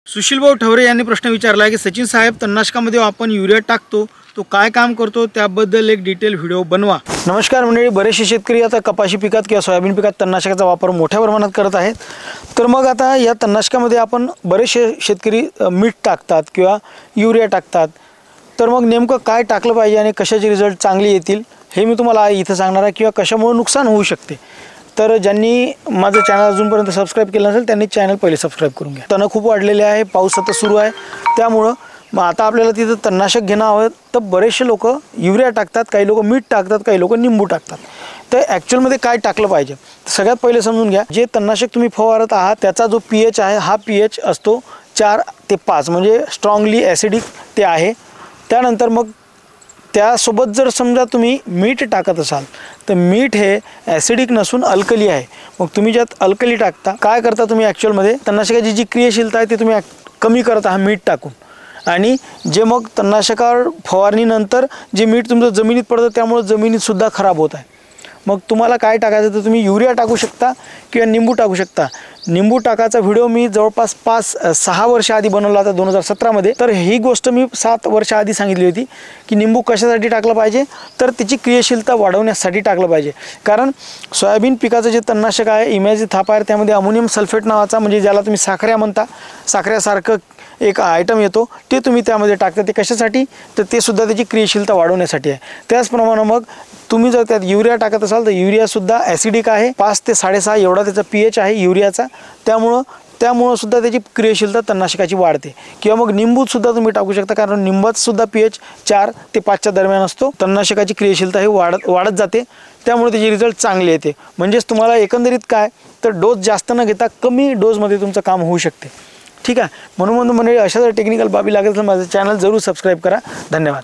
सुशीलभाऊ ठवरे यांनी प्रश्न विचारला आहे की सचिन साहेब, तणनाशकामध्ये आपण युरिया टाकतो तो काय काम करतो त्याबद्दल एक डिटेल व्हिडिओ बनवा। नमस्कार मंडळी, बरेचसे शेतकरी आता कपाशी पिकात किंवा सोयाबीन पिकात तणनाशकाचा वापर मोठ्या प्रमाणात करत आहेत। तर मग आता या तणनाशकामध्ये आपण बरेचसे शेतकरी मीठ टाकतात किंवा युरिया टाकतात। तर मग नेमकं काय टाकलं पाहिजे आणि कशाचे रिझल्ट चांगले येतील हे मी तुम्हाला इथं सांगणार आहे, किंवा कशामुळे नुकसान होऊ शकते। तर ज्यांनी माझं चॅनल अजूनपर्यंत सबस्क्राईब केलं नसेल त्यांनी चॅनल पहिले सबस्क्राईब करून घ्या। तण खूप वाढलेले आहे, पाऊस आता सुरू आहे, त्यामुळं मग आता आपल्याला तिथं तणनाशक घेणं हवं। तर बरेचसे लोक युरिया टाकतात, काही लोक मीठ टाकतात, काही लोक निंबू टाकतात। तर ॲक्च्युअलमध्ये काय टाकलं पाहिजे सगळ्यात पहिले समजून घ्या। जे तणनाशक तुम्ही फवारत आहात त्याचा जो pH आहे हा pH असतो 4 ते 5, म्हणजे स्ट्रॉंगली ॲसिडिक ते आहे। त्यानंतर मग त्यासोबत जर समजा तुम्ही मीठ टाकत असाल तर मीठ हे ॲसिडिक नसून अल्कली आहे। मग तुम्ही ज्यात अल्कली टाकता, काय करता तुम्ही ॲक्च्युअलमध्ये तणनाशकाची जी क्रियाशीलता आहे ती तुम्ही कमी करत आहात मीठ टाकून, आणि जे मग तणनाशकावर फवारणीनंतर जे मीठ तुमचं जमिनीत पडतं त्यामुळे जमिनीतसुद्धा खराब होत आहे। मग तुम्हाला काय टाकायचं तर तुम्ही युरिया टाकू शकता किंवा निंबू टाकू शकता। निंबू टाकायचा व्हिडिओ मी जवळपास 5-6 वर्ष आधी बनवला होता 2017 मध्ये। तर ही गोष्ट मी 7 वर्ष आधी सांगितली होती की निंबू कशासाठी टाकलं पाहिजे, तर त्याची क्रियाशीलता वाढवण्यासाठी टाकलं पाहिजे। कारण सोयाबीन पिकाचं जे तणनाशक आहे इमॅजिथापायर, त्यामध्ये अमोनियम सल्फेट नावाचा, म्हणजे ज्याला तुम्ही साखऱ्या म्हणता, साखऱ्यासारखं एक आयटम येतो, ते तुम्ही त्यामध्ये टाकता। ते कशासाठी तर ते सुद्धा त्याची क्रियाशीलता वाढवण्यासाठी आहे। त्याचप्रमाणे मग तुम्ही जर त्यात युरिया टाकत असाल तर युरियासुद्धा ॲसिडिक आहे, 5 ते 6.5 एवढा त्याचा pH आहे युरियाचा, त्यामुळं सुद्धा त्याची क्रियाशीलता तणनाशकाची वाढते। किंवा मग निंबूसुद्धा तुम्ही टाकू शकता, कारण निंबातसुद्धा pH 4 ते 5च्या दरम्यान असतो। तणनाशकाची क्रियाशीलता ही वाढत जाते, त्यामुळे त्याचे रिझल्ट चांगले येते। म्हणजेच तुम्हाला एकंदरीत काय तर डोस जास्त न घेता कमी डोसमध्ये तुमचं काम होऊ शकते। ठीक आहे, म्हणून म्हणजे अशा जर टेक्निकल बाबी लागेल तर माझं चॅनल जरूर सबस्क्राईब करा। धन्यवाद।